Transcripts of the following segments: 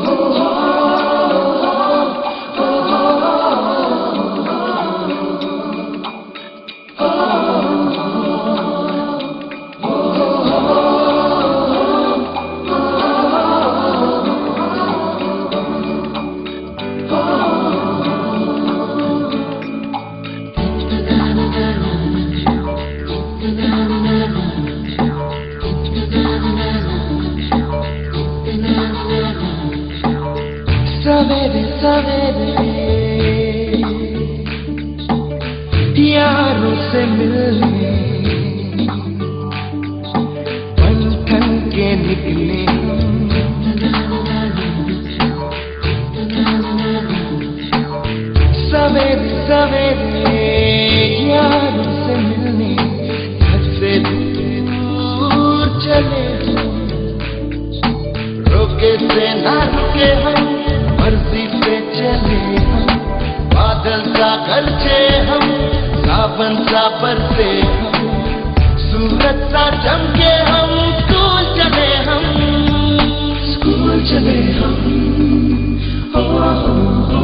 सवेरे सवेरे यारों से मिलने पल ठन के निकले सवेरे सवेरे यारों से मिलने घर से दूर चले रोके से ना रुके हम मर्जी से चले हम बादल सा गरजे हम सावन सा बरसे हम सूरज सा चमके हम स्कूल चले हम हो, हो, हो,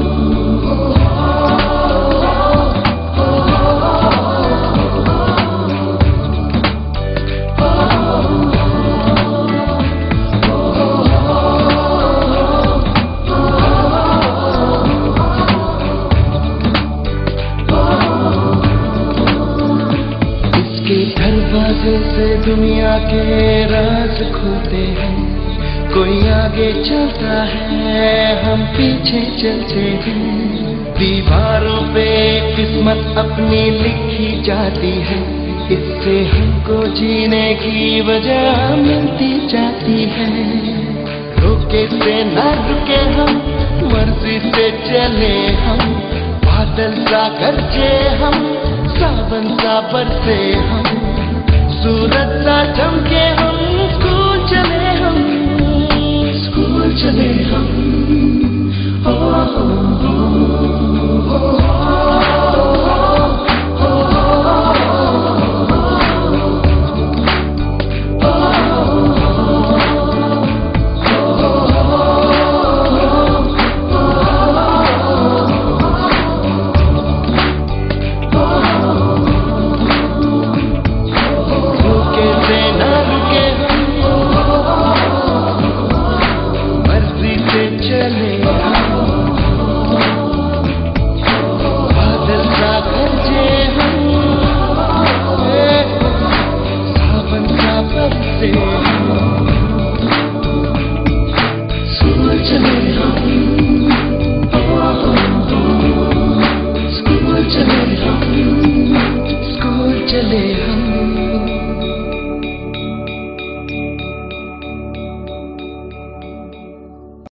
दरवाजे से दुनिया के राज खुलते हैं कोई आगे चलता है हम पीछे चलते हैं दीवारों पे किस्मत अपनी लिखी जाती है इससे हमको जीने की वजह मिलती जाती है रोके से ना रुके हम मर्जी से चले हम बादल सा गरजे हम सावन सा बरसे हम सूरज सा चमके हम स्कूल चले हम हो, हो।